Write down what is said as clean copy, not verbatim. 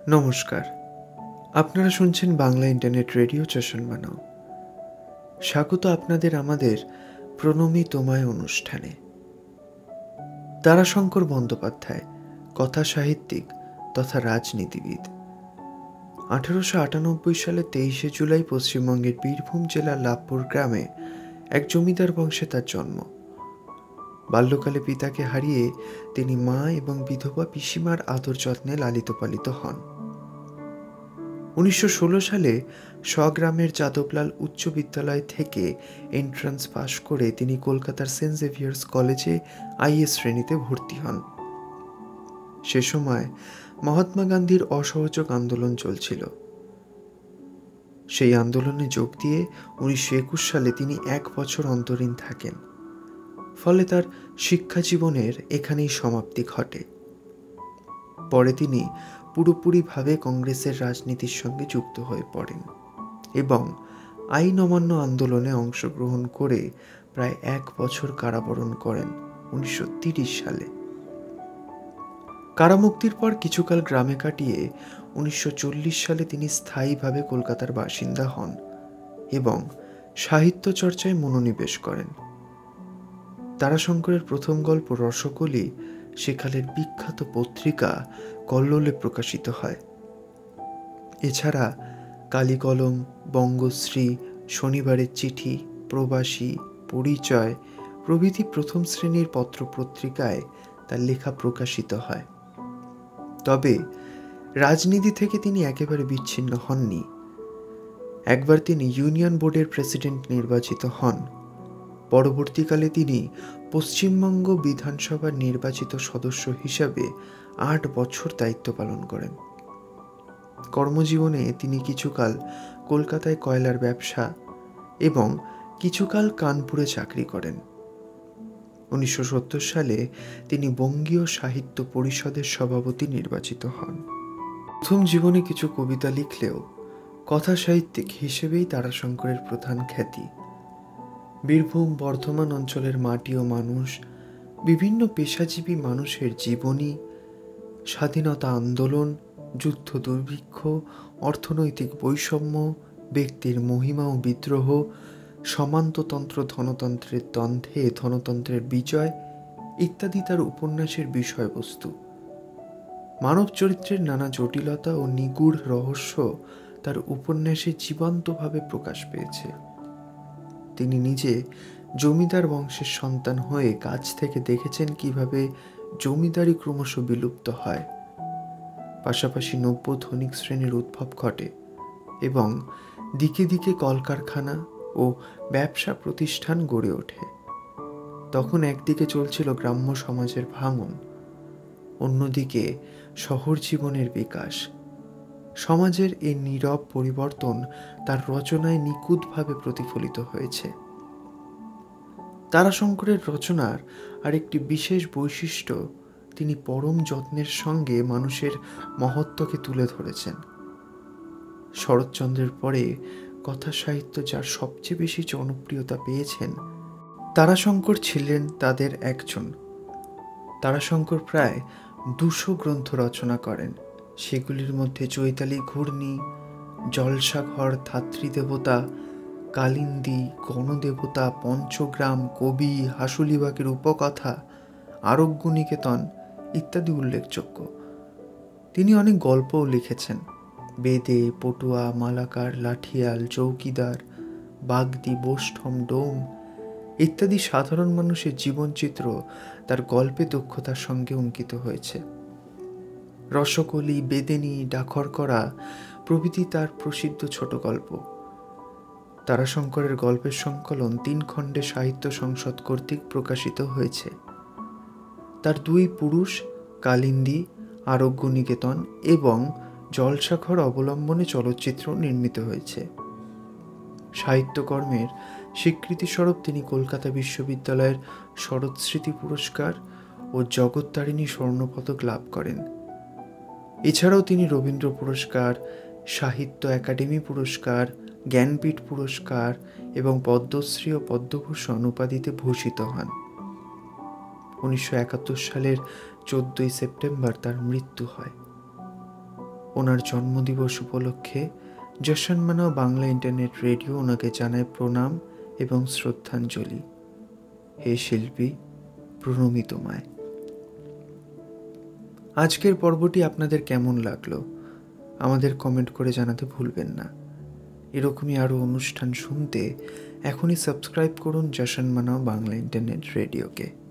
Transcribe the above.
নমস্কার, আপনারা শুনছেন বাংলা ইন্টারনেট রেডিও চশন বানাও। স্বাগত আপনাদের আমাদের প্রণমী তোমায় অনুষ্ঠানে। তারাশঙ্কর বন্দ্যোপাধ্যায় কথা সাহিত্যিক তথা রাজনীতিবিদ। 1898 সালে 23 জুলাই পশ্চিমবঙ্গের বীরভূম জেলার লাভপুর গ্রামে এক জমিদার বংশে তার জন্ম। বাল্যকালে পিতাকে হারিয়ে তিনি মা এবং বিধবা পিসিমার আদর যত্নে লালিত পালিত হন। 1916 সালে স্বগ্রামের যাদবলাল উচ্চ বিদ্যালয় থেকে এন্ট্রান্স পাশ করে তিনি কলকাতার সেন্ট জেভিয়ার্স কলেজে আইএ শ্রেণীতে ভর্তি হন। সে সময় মহাত্মা গান্ধীর অসহযোগ আন্দোলন চলছিল। সেই আন্দোলনে যোগ দিয়ে 1921 সালে তিনি 1 বছর অন্তরীণ থাকেন। ফলে তার শিক্ষা জীবনের এখানেই সমাপ্তি ঘটে। পরে তিনি পুরোপুরিভাবে কংগ্রেসের রাজনীতির সঙ্গে যুক্ত হয়ে পড়েন এবং আইন অমান্য আন্দোলনে অংশগ্রহণ করে প্রায় 1 বছর কারাবরণ করেন 1930 সালে। কারামুক্তির পর কিছুকাল গ্রামে কাটিয়ে 1940 সালে তিনি স্থায়ীভাবে কলকাতার বাসিন্দা হন এবং সাহিত্য চর্চায় মনোনিবেশ করেন। তারাশঙ্করের প্রথম গল্প রসকলি সেকালের বিখ্যাত পত্রিকা কল্লোলে প্রকাশিত হয়। এছাড়া কালিকলম, বঙ্গশ্রী, শনিবারের চিঠি, প্রবাসী, পরিচয় প্রভৃতি প্রথম শ্রেণীর পত্রপত্রিকায় তার লেখা প্রকাশিত হয়। তবে রাজনীতি থেকে তিনি একেবারে বিচ্ছিন্ন হননি। একবার তিনি ইউনিয়ন বোর্ডের প্রেসিডেন্ট নির্বাচিত হন। পরবর্তীকালে তিনি পশ্চিমবঙ্গ বিধানসভার নির্বাচিত সদস্য হিসাবে 8 বছর দায়িত্ব পালন করেন। কর্মজীবনে তিনি কিছুকাল কলকাতায় কয়লার ব্যবসা এবং কিছুকাল কানপুরে চাকরি করেন। 1970 সালে তিনি বঙ্গীয় সাহিত্য পরিষদের সভাপতি নির্বাচিত হন। প্রথম জীবনে কিছু কবিতা লিখলেও কথা সাহিত্যিক হিসেবেই তারাশঙ্করের প্রধান খ্যাতি। বীরভূম বর্ধমান অঞ্চলের মাটি ও মানুষ, বিভিন্ন পেশাজীবী মানুষের জীবনী, স্বাধীনতা আন্দোলন, যুদ্ধ দুর্ভিক্ষ, অর্থনৈতিক বৈষম্য, ব্যক্তির মহিমা ও বিদ্রোহ, সমান্ততন্ত্র ধনতন্ত্রের দ্বন্দ্বে ধনতন্ত্রের বিজয় ইত্যাদি তার উপন্যাসের বিষয়বস্তু। মানব চরিত্রের নানা জটিলতা ও নিগূঢ় রহস্য তার উপন্যাসে জীবন্তভাবে প্রকাশ পেয়েছে। তিনি নিজে জমিদার বংশের সন্তান হয়ে কাছ থেকে দেখেছেন কিভাবে জমিদারি ক্রমশ বিলুপ্ত হয়, পাশাপাশি নব্য ধনিক শ্রেণীর উদ্ভব ঘটে এবং দিকে দিকে কলকারখানা ও ব্যবসা প্রতিষ্ঠান গড়ে ওঠে। তখন একদিকে চলছিল গ্রাম্য সমাজের ভাঙন, অন্যদিকে শহর জীবনের বিকাশ। সমাজের এই নীরব পরিবর্তন তার রচনায় নিখুঁতভাবে প্রতিফলিত হয়েছে। তারাশঙ্করের রচনার আরেকটি বিশেষ বৈশিষ্ট্য, তিনি পরম যত্নের সঙ্গে মানুষের মহত্বকে তুলে ধরেছেন। শরৎচন্দ্রের পরে কথা সাহিত্য যার সবচেয়ে বেশি জনপ্রিয়তা পেয়েছেন, তারাশঙ্কর ছিলেন তাদের একজন। তারাশঙ্কর প্রায় 200 গ্রন্থ রচনা করেন। সেগুলির মধ্যে চৈতালি ঘূর্ণি, জলসাঘর, ধাত্রীদেবতা, কালিন্দী, গণদেবতা, পঞ্চগ্রাম, কবি, হাসুলিবাগের উপকথা, আরোগ্যনিকেতন ইত্যাদি উল্লেখযোগ্য। তিনি অনেক গল্পও লিখেছেন। বেদে, পটুয়া, মালাকার, লাঠিয়াল, চৌকিদার, বাগদি, বোষ্টম, ডোম ইত্যাদি সাধারণ মানুষের জীবনচিত্র তার গল্পে দক্ষতার সঙ্গে অঙ্কিত হয়েছে। রসকলি, বেদেনী, ডাখরকরা প্রভৃতি তার প্রসিদ্ধ ছোট গল্প। তারাশঙ্করের গল্পের সংকলন 3 খণ্ডে সাহিত্য সংসদ কর্তৃক প্রকাশিত হয়েছে। তার 2 পুরুষ, কালিন্দী, আরোগ্যনিকেতন এবং জলসাঘর অবলম্বনে চলচ্চিত্র নির্মিত হয়েছে। সাহিত্যকর্মের স্বীকৃতিস্বরূপ তিনি কলকাতা বিশ্ববিদ্যালয়ের শরৎস্মৃতি পুরস্কার ও জগত্তারিণী স্বর্ণপদক লাভ করেন। এছাড়াও তিনি রবীন্দ্র পুরস্কার, সাহিত্য একাডেমি পুরস্কার, জ্ঞানপীঠ পুরস্কার এবং পদ্মশ্রী ও পদ্মভূষণ উপাধিতে ভূষিত হন। 1971 সালের 14 সেপ্টেম্বর তার মৃত্যু হয়। ওনার জন্মদিবস উপলক্ষে জশন মানাও বাংলা ইন্টারনেট রেডিও ওনাকে জানায় প্রণাম এবং শ্রদ্ধাঞ্জলি। হে শিল্পী, প্রণমী তোমায়। আজকের পর্বটি আপনাদের কেমন লাগলো আমাদের কমেন্ট করে জানাতে ভুলবেন না। এরকমই আরও অনুষ্ঠান শুনতে এখনই সাবস্ক্রাইব করুন জশন মানাও বাংলা ইন্টারনেট রেডিওকে।